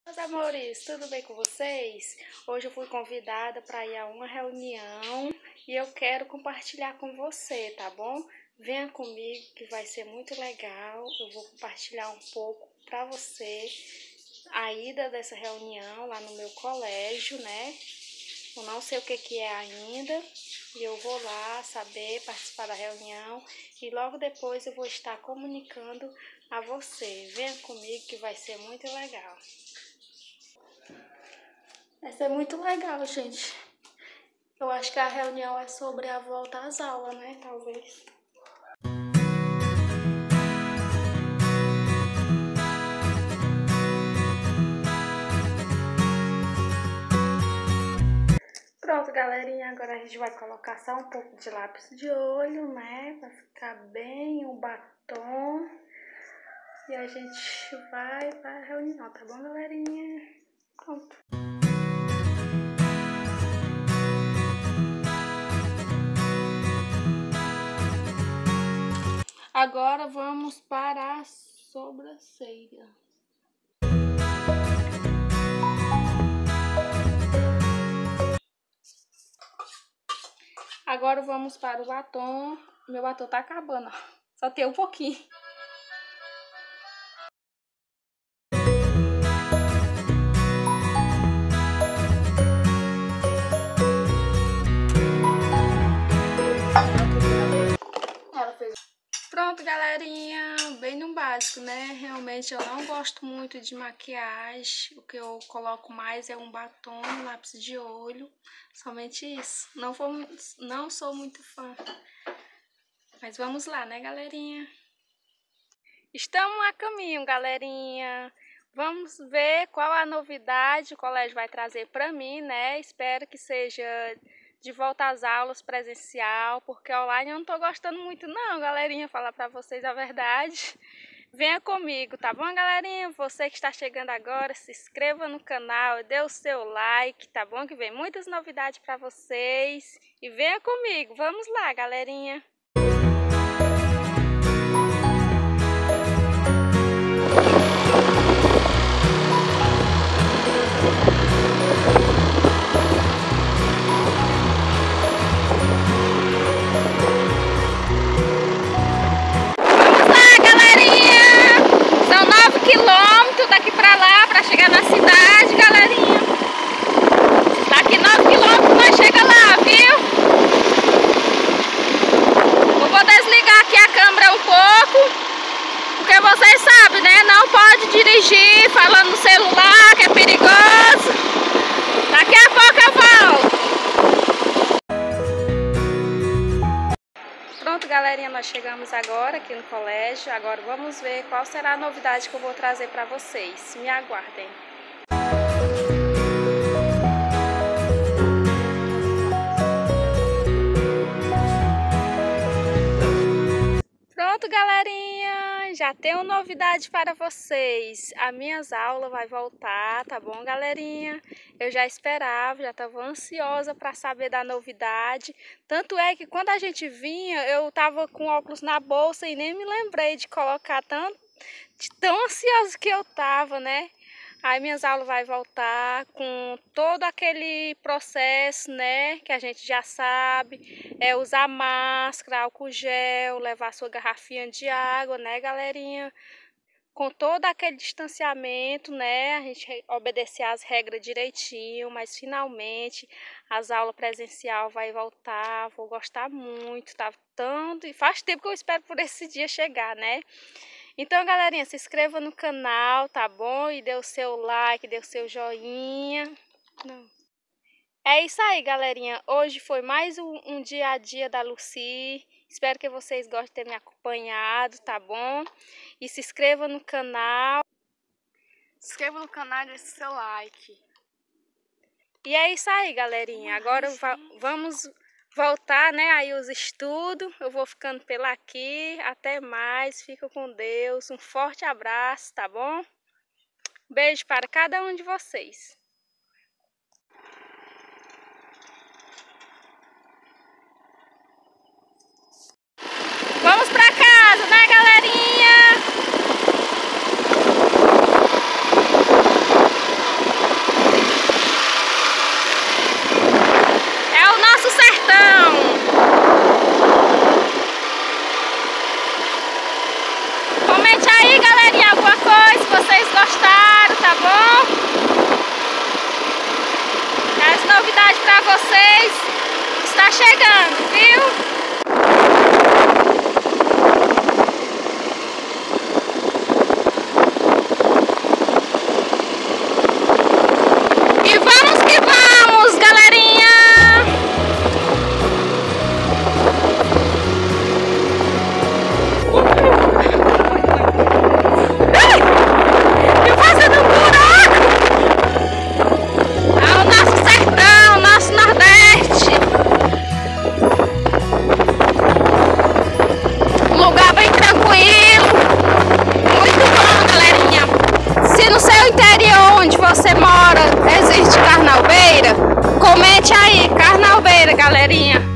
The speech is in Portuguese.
Meus amores, tudo bem com vocês? Hoje eu fui convidada para ir a uma reunião e eu quero compartilhar com você, tá bom? Venha comigo que vai ser muito legal. Eu vou compartilhar um pouco para você a ida dessa reunião lá no meu colégio, né? Eu não sei o que é ainda e eu vou lá saber, participar da reunião e logo depois eu vou estar comunicando a você. Venha comigo que vai ser muito legal. Vai ser muito legal, gente. Eu acho que a reunião é sobre a volta às aulas, né? Talvez. Pronto, galerinha. Agora a gente vai colocar só um pouco de lápis de olho, né? Pra ficar bem o batom. E a gente vai pra reunião, tá bom, galerinha? Pronto. Agora vamos para a sobrancelha. Agora vamos para o batom. Meu batom tá acabando, ó. Só tem um pouquinho. Pronto, galerinha, bem no básico, né? Realmente eu não gosto muito de maquiagem. O que eu coloco mais é um batom, um lápis de olho. Somente isso. Não sou muito fã. Mas vamos lá, né, galerinha? Estamos a caminho, galerinha. Vamos ver qual a novidade o colégio vai trazer para mim, né? Espero que seja de volta às aulas presencial, porque online eu não tô gostando muito não, galerinha, falar pra vocês a verdade. Venha comigo, tá bom, galerinha? Você que está chegando agora, se inscreva no canal, dê o seu like, tá bom? Que vem muitas novidades pra vocês. E venha comigo, vamos lá, galerinha. Daqui pra lá, pra chegar na cidade, galerinha. Daqui 9 quilômetros nós chega lá, viu? Eu vou desligar aqui a câmera um pouco, porque vocês sabem, né? Não pode dirigir falando no celular, que é perigoso. Daqui a pouco eu volto. Pronto, galerinha, nós chegamos agora aqui no colégio. Agora vamos ver qual será a novidade que eu vou trazer para vocês. Me aguardem. Pronto, galerinha, já tenho novidade para vocês. As minhas aulas vai voltar, tá bom, galerinha? Eu já esperava, já estava ansiosa para saber da novidade. Tanto é que quando a gente vinha, eu tava com óculos na bolsa e nem me lembrei de colocar tão ansiosa que eu tava, né? Aí minhas aulas vai voltar com todo aquele processo, né, que a gente já sabe, é usar máscara, álcool gel, levar sua garrafinha de água, né, galerinha? Com todo aquele distanciamento, né, a gente obedecer as regras direitinho, mas finalmente as aulas presencial vai voltar, vou gostar muito, tá tanto, e faz tempo que eu espero por esse dia chegar, né? Então, galerinha, se inscreva no canal, tá bom? E dê o seu like, dê o seu joinha. Não. É isso aí, galerinha. Hoje foi mais um dia a dia da Lucy. Espero que vocês gostem de ter me acompanhado, tá bom? E se inscreva no canal. Se inscreva no canal e deixe o seu like. E é isso aí, galerinha. Agora vamos voltar, né, aí os estudos. Eu vou ficando pela aqui. Até mais. Fica com Deus. Um forte abraço, tá bom? Beijo para cada um de vocês. Vamos pra casa, né, galerinha? tá chegando, viu? E vamos que vamos, galerinha! Eu fazendo um buraco! É o nosso sertão, o nosso Nordeste. Um lugar bem tranquilo. Muito bom, galerinha. Se no seu interior, onde você mora, existe carnalbeira, comente aí, carnalbeira, galerinha.